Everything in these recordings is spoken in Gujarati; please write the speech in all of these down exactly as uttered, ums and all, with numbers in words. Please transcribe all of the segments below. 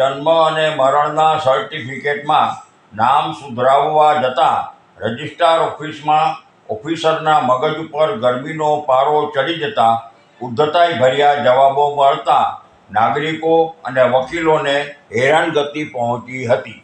જન્મ અને મરણના સર્ટિફિકેટમાં નામ સુધરાવવા જતાં રજિસ્ટ્રાર ઓફિસમાં ઓફિસરના મગજ ઉપર ગરમીનો પારો ચડી જતાં ઉદ્ધતાઈ ભર્યા જવાબો મળતા નાગરિકો અને વકીલોને હેરાનગતિ પહોંચી હતી।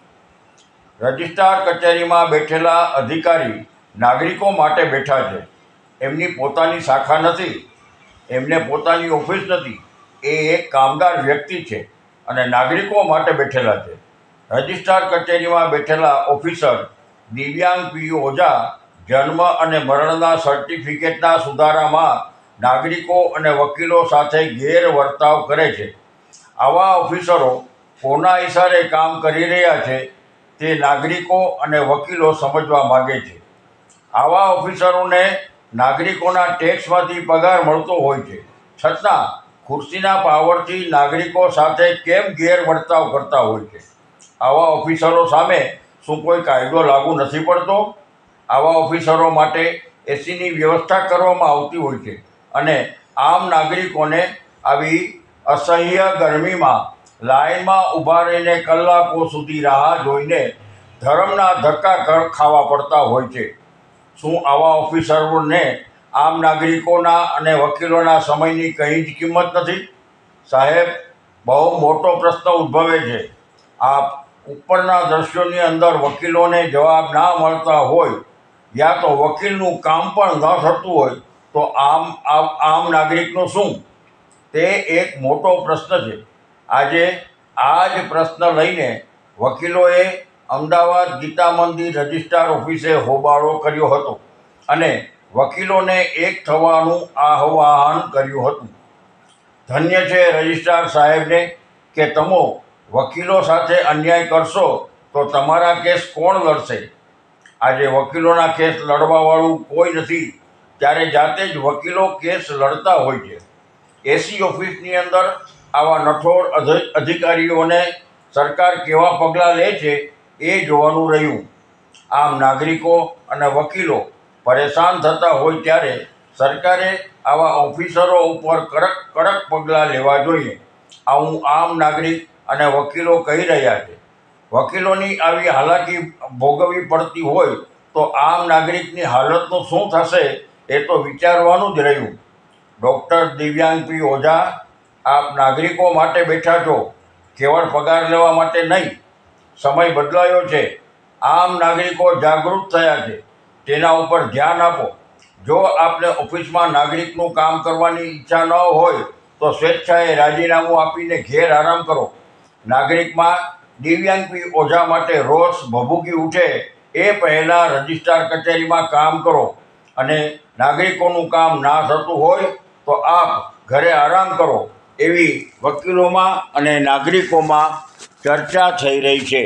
રજિસ્ટ્રાર કચેરીમાં બેઠેલા અધિકારી નાગરિકો માટે બેઠા છે। એમની પોતાની શાખા નથી, એમને પોતાની ઓફિસ નથી। એ એક કામદાર વ્યક્તિ છે અને નાગરિકો માટે બેઠેલા છે। રજિસ્ટ્રાર કચેરીમાં બેઠેલા ઓફિસર દિવ્યાંગ પી ઓઝા જન્મ અને મરણના સર્ટિફિકેટના સુધારામાં નાગરિકો અને વકીલો સાથે ગેરવર્તાવ કરે છે। આવા ઓફિસરો કોના ઇશારે કામ કરી રહ્યા છે તે નાગરિકો અને વકીલો સમજવા માગે છે। આવા ઓફિસરોને નાગરિકોના ટેક્સમાંથી પગાર મળતો હોય છે, છતાં ખુરશીના પાવરથી નાગરિકો સાથે કેમ ગેરવર્તાવ કરતા હોય છે? આવા ઓફિસરો સામે શું કોઈ કાયદો લાગુ નથી પડતો? આવા ઓફિસરો માટે એસીની વ્યવસ્થા કરવામાં આવતી હોય છે અને આમ નાગરિકોને આવી અસહ્ય ગરમીમાં લાઇનમાં ઊભા રહીને કલાકો સુધી રાહ જોઈને ધરમના ધક્કા ખાવા પડતા હોય છે। શું આવા ઓફિસરોને આમ નાગરિકોના અને વકીલોના સમયની કંઈ જ કિંમત નથી? સાહેબ, બહુ મોટો પ્રશ્ન ઉદ્ભવે છે। આપ ઉપરના દ્રશ્યોની અંદર વકીલોને જવાબ ના મળતા હોય યા તો વકીલનું કામ પણ ન થતું હોય તો આમ આમ નાગરિકનું શું? તે એક મોટો પ્રશ્ન છે। આજે આ જ પ્રશ્ન લઈને વકીલોએ અમદાવાદ ગીતા મંદિર રજિસ્ટ્રાર ઓફિસે હોબાળો કર્યો હતો અને વકીલોને એક થવાનું આહ્વાન કર્યું હતું। ધન્ય છે રજિસ્ટ્રાર સાહેબને કે તમે વકીલો સાથે અન્યાય કરશો તો તમારા કેસ કોણ લડશે? આજે વકીલોના કેસ લડવાવાળું કોઈ નથી, ત્યારે જાતે જ વકીલો કેસ લડતા હોય છે। એસી ઓફિસની અંદર આવા નઠોર અધિકારીઓને સરકાર કેવા પગલાં લે છે એ જોવાનું રહ્યું। આમ નાગરિકો અને વકીલો પરેશાન થતા હોય ત્યારે સરકારે આવા ઓફિસરો ઉપર કડક કડક પગલાં લેવા જોઈએ, આવું આમ નાગરિક અને વકીલો કહી રહ્યા છે। વકીલોની આવી હાલાકી ભોગવવી પડતી હોય તો આમ નાગરિકની હાલતનું શું થશે એ તો વિચારવાનું જ રહ્યું। ડૉક્ટર દિવ્યાંગ પી ઓઝા, આપ નાગરિકો માટે બેઠા છો, કેવળ પગાર લેવા માટે નહીં। સમય બદલાયો છે, આમ નાગરિકો જાગૃત થયા છે, તેના ઉપર ધ્યાન આપો। જો આપને ઓફિસમાં નાગરિકનું કામ કરવાની ઈચ્છા ન હોય તો સ્વેચ્છાએ રાજીનામું આપીને ઘેર આરામ કરો। નાગરિકમાં દિવ્યાંગ પી ઓઝા માટે રોષ ભભૂકી ઉઠે એ પહેલાં રજિસ્ટ્રાર કચેરીમાં કામ કરો અને નાગરિકોનું કામ ના થતું હોય તો આપ ઘરે આરામ કરો, એવી વકીલોમાં અને નાગરિકોમાં ચર્ચા થઈ રહી છે।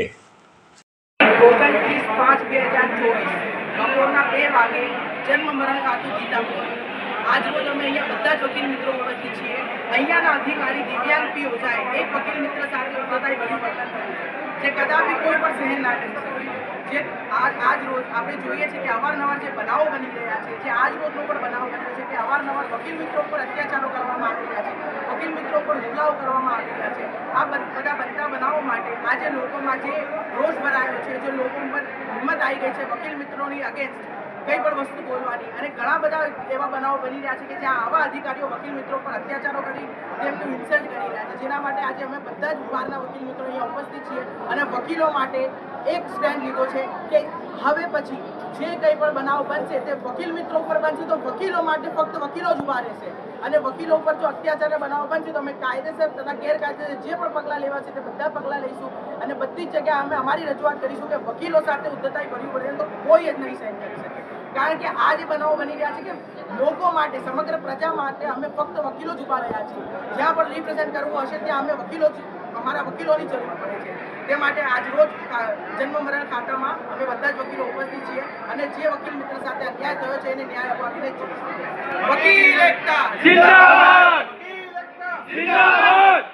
ઓગણત્રીસ પાંચ બે હજાર ચોવીસ બપોરના બે વાગે જન્મ મરણ ખાતું ગીતા મંદિર। આજ રોજ અમે અહીંયા બધા જ વકીલ મિત્રો ઉપસ્થિત છીએ। અહીંયાના અધિકારી દિવ્યાંગ પી ઓઝાએ એક વકીલ મિત્ર સાથે ઉદ્ધતાઈ ભર્યું વર્તન કર્યું છે, જે કદાપી કોઈ પણ સહન ના કરી શકે। જે આજ આજ રોજ આપણે જોઈએ છીએ કે અવારનવાર જે બનાવો બની રહ્યા છે, જે આજ રોજનો પણ બનાવ બન્યો છે કે અવારનવાર વકીલ મિત્રો પર અત્યાચારો કરવામાં આવી રહ્યા છે, વકીલ મિત્રો પર હુમલાઓ કરવામાં આવી રહ્યા છે। આ બધા બનતા બનાવો માટે આજે લોકોમાં જે રોષ ભરાયો છે, જે લોકોમાં હિંમત આવી ગઈ છે વકીલ મિત્રોની અગેન્સ્ટ કંઈ પણ વસ્તુ બોલવાની, અને ઘણા બધા એવા બનાવો બની રહ્યા છે કે જ્યાં આવા અધિકારીઓ વકીલ મિત્રો પર અત્યાચારો કરી તેમનું ઇન્સલ્ટ કરી રહ્યા છે, જેના માટે આજે અમે બધા જ બહારના વકીલ મિત્રો અહીંયા ઉપસ્થિત છીએ અને વકીલો માટે એક સ્ટેન્ડ લીધો છે કે હવે પછી જે કંઈ પણ બનાવ બનશે તે વકીલ મિત્રો ઉપર બનશે તો વકીલો માટે ફક્ત વકીલો જ ઉભા રહેશે, અને વકીલો ઉપર જો અત્યાચારના બનાવ બનશે તો અમે કાયદેસર તથા ગેરકાયદેસર જે પણ પગલાં લેવા છે તે બધા પગલાં લઈશું અને બધી જ જગ્યાએ અમે અમારી રજૂઆત કરીશું કે વકીલો સાથે ઉદ્ધતાઈ ભરવી પડે તો કોઈ જ નહીં સહન કરી શકે। કારણ કે આ જે બનાવો બની રહ્યા છે કે લોકો માટે, સમગ્ર પ્રજા માટે અમે ફક્ત વકીલો જ ઉભા રહ્યા છીએ। જ્યાં પણ રિપ્રેઝેન્ટ કરવું હશે ત્યાં અમે વકીલો જ અમારા વકીલોની જરૂર પડે છે। તે માટે આજ રોજ જન્મ મરણ ખાતામાં અમે બધા જ વકીલો ઉપસ્થિત છીએ અને જે વકીલ મિત્ર સાથે અન્યાય થયો છે એને ન્યાય અપાવીને જ જોઈશું। વકીલ એકતા જિંદાબાદ, જિંદાબાદ।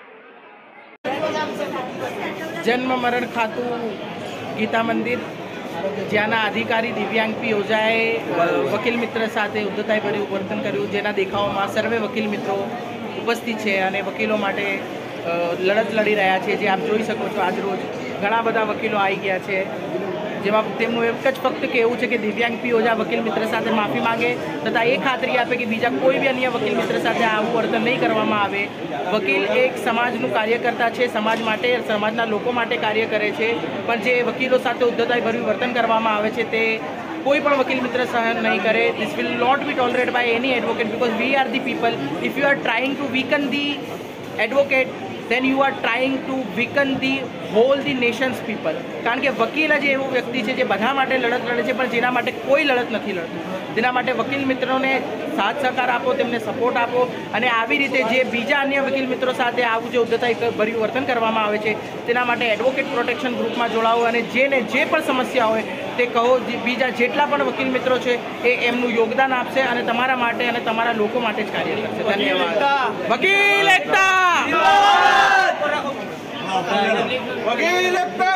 જન્મ મરણ ખાતું ગીતા મંદિર, જ્યાંના અધિકારી દિવ્યાંગ પી ઓઝાએ વકીલ મિત્ર સાથે ઉદ્ધતાઈ ભર્યું વર્તન કર્યું, જેના દેખાવમાં સર્વે વકીલ મિત્રો ઉપસ્થિત છે અને વકીલો માટે અ, લડત લડી રહ્યા છે. જે આપ જોઈ શકો છો આજ રોજ ઘણા બધા વકીલો આવી ગયા છે, જેમાં તેમનું એક જ ફક્ત કહેવું છે કે દિવ્યાંગ પી ઓઝા વકીલ મિત્ર સાથે માફી માંગે તથા એ ખાતરી આપે કે બીજા કોઈ બી અન્ય વકીલ મિત્ર સાથે આવું વર્તન નહીં કરવામાં આવે. વકીલ એક સમાજનું કાર્યકર્તા છે, સમાજ માટે સમાજના લોકો માટે કાર્ય કરે છે, પણ જે વકીલો સાથે ઉદ્ધતાઈભર્યું વર્તન કરવામાં આવે છે તે કોઈ પણ વકીલ મિત્ર સહન નહીં કરે. This will not be tolerate by any advocate because we are the people. If you are trying to weaken the advocate then you are trying to weaken the whole the nation's people. કારણ કે વકીલ જ એવું વ્યક્તિ છે જે બધા માટે લડત લડે છે, પણ જેના માટે કોઈ લડત નથી લડતું. તેના માટે વકીલ મિત્રોને સાથ સહકાર આપો, તેમને સપોર્ટ આપો, અને આવી રીતે જે બીજા અન્ય વકીલ મિત્રો સાથે આવું જે ઉદ્ધતાઈ ભર્યું વર્તન કરવામાં આવે છે તેના માટે એડવોકેટ પ્રોટેક્શન ગ્રુપમાં જોડાવો, અને જેને જે પણ સમસ્યા હોય તે કહો. બીજા જેટલા પણ વકીલ મિત્રો છે એ એમનું યોગદાન આપશે અને તમારા માટે અને તમારા લોકો માટે જ કાર્ય કરશે. ધન્યવાદ. વકીલ એકતા! વકીલ એકતા!